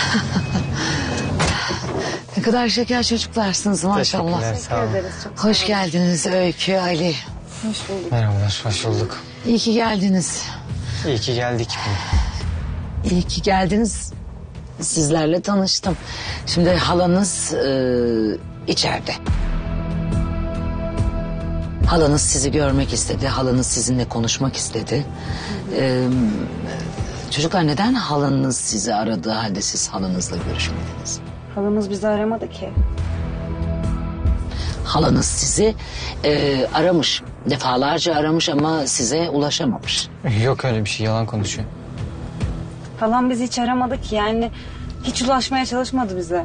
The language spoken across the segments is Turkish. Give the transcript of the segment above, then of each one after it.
Ne kadar şeker çocuklarsınız maşallah. Teşekkürler, sağ olun. Hoş geldiniz Öykü, Ali. Hoş bulduk. Merhabalar, hoş bulduk. İyi ki geldiniz. İyi ki geldik. İyi ki geldiniz. Sizlerle tanıştım. Şimdi halanız içeride. Halanız sizi görmek istedi. Halanız sizinle konuşmak istedi. Çocuklar, neden halanız sizi aradığı halde siz halanızla görüşmediniz? Halamız bizi aramadı ki. Halanız sizi aramış. Defalarca aramış ama size ulaşamamış. Yok öyle bir şey, yalan konuşuyor. Halam bizi hiç aramadı ki, yani hiç ulaşmaya çalışmadı bize.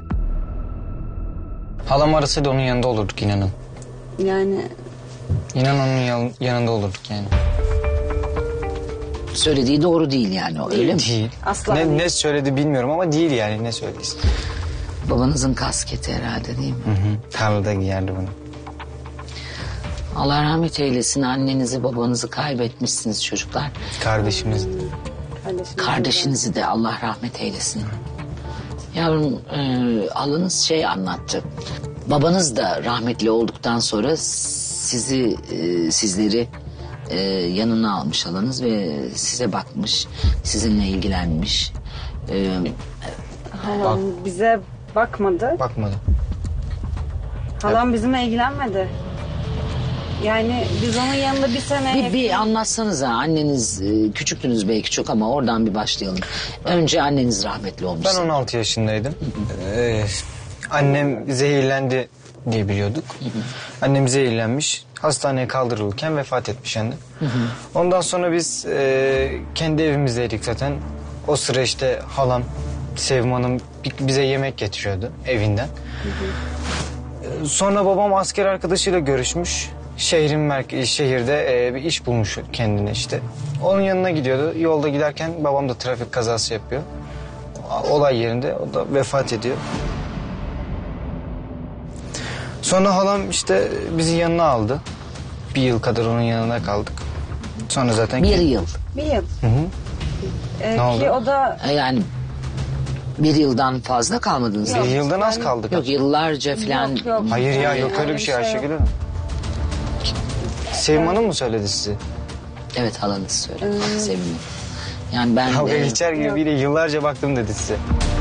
Halam arasaydı onun yanında olurduk, inanın. Yani İnan onun yanında olurduk yani. Söylediği doğru değil yani, öyle mi? Değil. Asla değil. Ne söyledi bilmiyorum ama değil yani, ne söylediyse. Babanızın kasketi herhalde, değil mi? Tarlada giyerdi bunu. Allah rahmet eylesin, annenizi babanızı kaybetmişsiniz çocuklar. Kardeşimiz. Kardeşinizi de Allah rahmet eylesin. Yavrum, halanız şey anlattı. Babanız da rahmetli olduktan sonra sizleri yanına almış halanız ve size bakmış, sizinle ilgilenmiş. Halam bize bakmadı. Bakmadı. Halam bizimle ilgilenmedi. Yani biz onun yanında bir sene... Bir anlatsanıza, anneniz küçüktünüz belki çok ama oradan bir başlayalım. Önce anneniz rahmetli olmuş. Ben 16 yaşındaydım. Annem zehirlendi diye biliyorduk. Annem zehirlenmiş. Hastaneye kaldırılırken vefat etmiş annem. Ondan sonra biz kendi evimizdeydik zaten. O sıra işte halam, Sevim Hanım bize yemek getiriyordu evinden. Sonra babam asker arkadaşıyla görüşmüş. Şehirde bir iş bulmuş kendine işte. Onun yanına gidiyordu. Yolda giderken babam da trafik kazası yapıyor. Olay yerinde o da vefat ediyor. Sonra halam işte bizi yanına aldı. Bir yıl kadar onun yanına kaldık. Sonra zaten... Bir yıl. Bir yıl. Ne oldu? Ki o da... Yani bir yıldan fazla kalmadınız. Bir yıldan az kaldık. Yok, yıllarca falan. Yok. Hayır ya, yok öyle bir şey Ayşegül Hanım. Sevim Hanım mı söyledi size? Evet, halanız söyledi. Sevindim. Yani ben Kavga de... geçer gibi biri yıllarca baktım dedi size.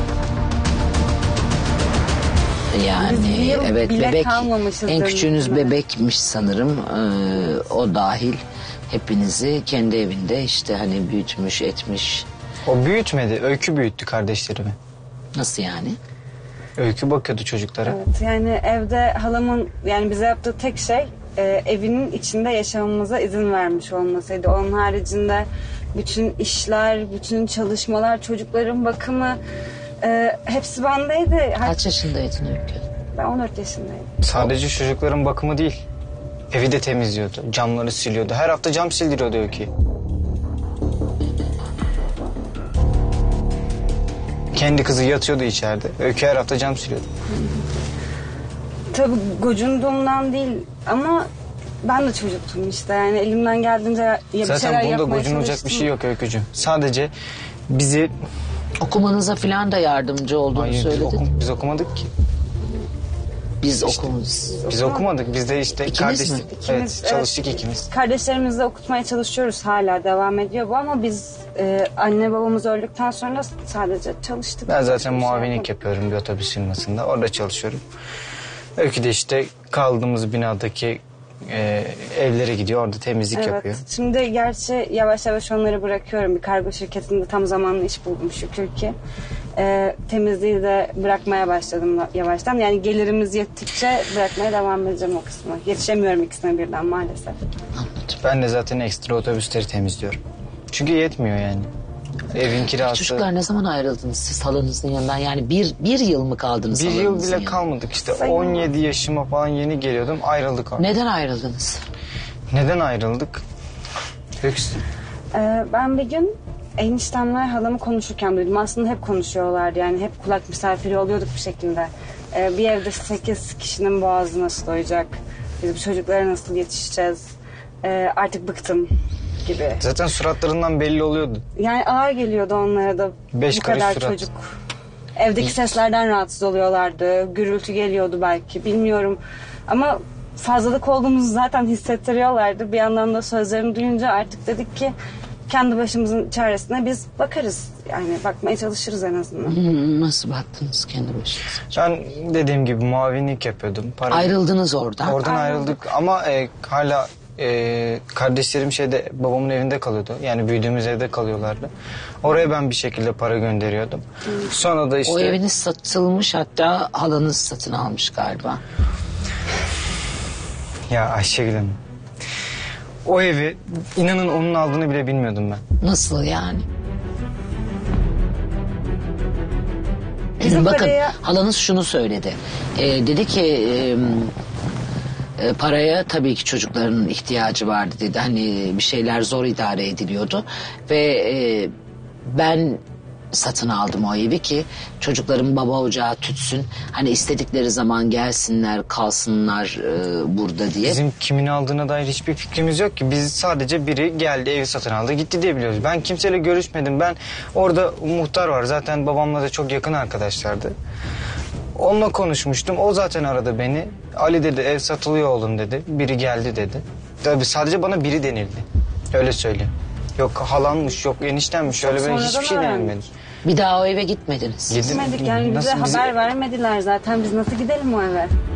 Yani Biz bir yıl evet, bile bebek, kalmamışız en küçüğünüz dönüşüne. bebekmiş sanırım. O dahil hepinizi kendi evinde işte hani büyütmüş etmiş. O büyütmedi. Öykü büyüttü kardeşlerimi. Nasıl yani? Öykü bakıyordu çocuklara. Evet, yani evde halamın yani bize yaptığı tek şey evinin içinde yaşamamıza izin vermiş olmasıydı. Onun haricinde bütün işler, bütün çalışmalar, çocukların bakımı hepsi bendeydi. Kaç yaşındaydın Öykü? Ben 14 yaşındayım. Sadece çocukların bakımı değil. Evi de temizliyordu. Camları siliyordu. Her hafta cam sildiriyordu Öykü'yü. Kendi kızı yatıyordu içeride. Öykü her hafta cam siliyordu. Tabii gocunduğumdan değil ama ben de çocuktum işte. Yani elimden geldiğince ya bir şeyler Zaten bunda yapmaya gocunulacak çalıştım. bir şey yok Öykücüğüm. Sadece bizi... Okumanıza falan da yardımcı olduğunu Hayır, söyledin. biz okumadık ki. Biz okumuz. Biz okumadık. Biz de işte İkiniz mi? Evet, çalıştık ikimiz. Kardeşlerimizle okutmaya çalışıyoruz, hala devam ediyor bu ama biz anne babamız öldükten sonra sadece çalıştık. Ben zaten Hiçbir şey muavinlik yapmadık. yapıyorum bir otobüs firmasında. Orada çalışıyorum. Öykü de işte kaldığımız binadaki evlere gidiyor. Orada temizlik Evet. yapıyor. Şimdi gerçi yavaş yavaş onları bırakıyorum. Bir kargo şirketinde tam zamanlı iş buldum şükür ki. Temizliği de bırakmaya başladım yavaştan. Yani gelirimiz yettikçe bırakmaya devam edeceğim o kısmı. Yetişemiyorum ikisine birden maalesef. Ben de zaten ekstra otobüsleri temizliyorum. Çünkü yetmiyor yani. Evin kirası... Çocuklar, ne zaman ayrıldınız siz halanızın yanından? Yani bir yıl mı kaldınız Bir yıl halanızın bile yanında? kalmadık işte. Sayılmaz. 17 yaşıma falan yeni geliyordum. Ayrıldık orada. Neden ayrıldınız? Neden ayrıldık? Öyküsü. Ben bir gün eniştemler halamı konuşurken duydum. Aslında hep konuşuyorlardı, yani hep kulak misafiri oluyorduk bir şekilde. Bir evde 8 kişinin boğazı nasıl doyacak? Biz bu çocuklara nasıl yetişeceğiz? Artık bıktım gibi. Zaten suratlarından belli oluyordu. Yani ağır geliyordu onlara da 5 bu karış kadar surat. çocuk Evdeki seslerden rahatsız oluyorlardı. Gürültü geliyordu belki, bilmiyorum. Ama fazlalık olduğumuzu zaten hissettiriyorlardı. Bir yandan da sözlerimi duyunca artık dedik ki kendi başımızın çaresine biz bakarız. Yani bakmaya çalışırız en azından. Nasıl baktınız kendi başınıza? Ben dediğim gibi muavinlik yapıyordum. Ayrıldınız oradan. Oradan ayrıldık ama hala kardeşlerim babamın evinde kalıyordu. Yani büyüdüğümüz evde kalıyorlardı. Oraya ben bir şekilde para gönderiyordum. Sonra da işte... O eviniz satılmış, hatta halanız satın almış galiba. Ya Ayşegül Hanım. O evi inanın onun aldığını bile bilmiyordum ben. Nasıl yani? Bizim Bakın paraya- halanız şunu söyledi. Dedi ki paraya tabii ki çocukların ihtiyacı vardı dedi. Hani bir şeyler zor idare ediliyordu. Ve ben satın aldım o evi ki çocukların baba ocağı tütsün. Hani istedikleri zaman gelsinler, kalsınlar burada diye. Bizim kimin aldığına dair hiçbir fikrimiz yok ki. Biz sadece biri geldi evi satın aldı gitti diye biliyoruz. Ben kimseyle görüşmedim. Ben orada muhtar var. Zaten babamla da çok yakın arkadaşlardı. Onunla konuşmuştum. O zaten aradı beni. Ali dedi ev satılıyor oğlum dedi. Biri geldi dedi. Tabii sadece bana biri denildi. Öyle söyleyeyim. Yok halanmış, yok eniştenmiş. Öyle böyle hiçbir sonradan şey öğrendik. denilmedi. Bir daha o eve gitmediniz. Gitmedik yani bize Nasıl bizi- haber vermediler zaten, biz nasıl gidelim o eve?